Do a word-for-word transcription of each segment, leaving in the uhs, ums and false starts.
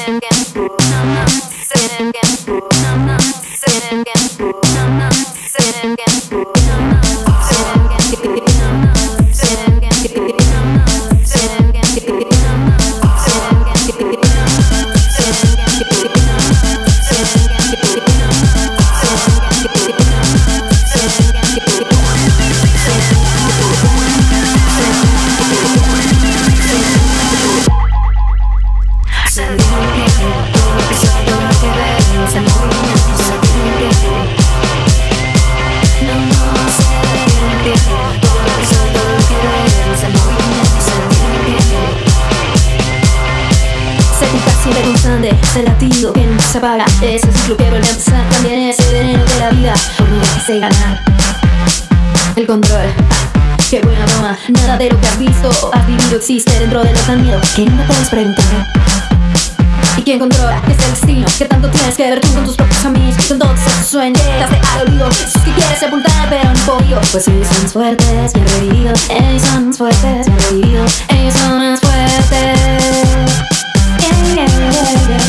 El latido que nunca se apaga, ese ciclo que vuelve a empezar. También ese veneno de la vida, por no dejarse ganar el control. Qué buena broma, nada de lo que has visto o has vivido existe dentro de lo tan miedo que nunca puedes preguntar. ¿Y quién controla? ¿Qué es el destino? ¿Qué tanto tienes que ver tú con tus propios amigos? Con todos esos sueños que te al olvido, esos que quieres sepultar pero no podido. Pues ellos son más fuertes y han revivido. Ellos son más fuertes y han revivido. Ellos son más fuertes. Yeah, yeah, yeah, yeah.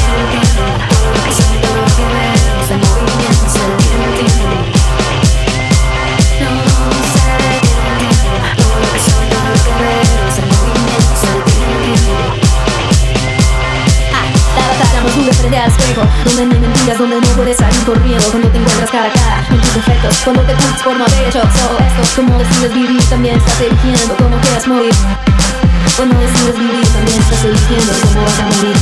Frente al espejo, donde no hay mentiras, donde no puedes salir corriendo. Cuando te encuentras cara a cara con tus defectos, cuando te culpas por no haber hecho todo esto. Como decides vivir, también estás eligiendo cómo quieras morir. Cuando decides vivir, también estás eligiendo cómo vas a morir.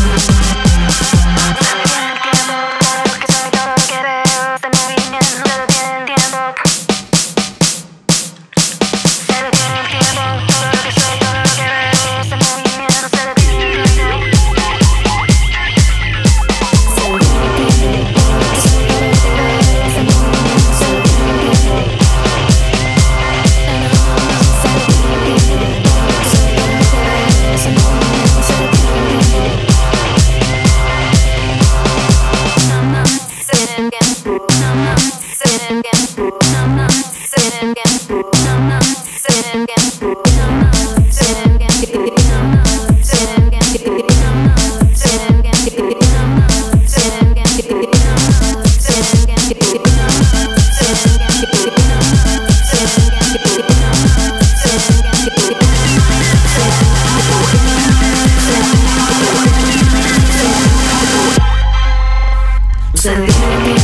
Say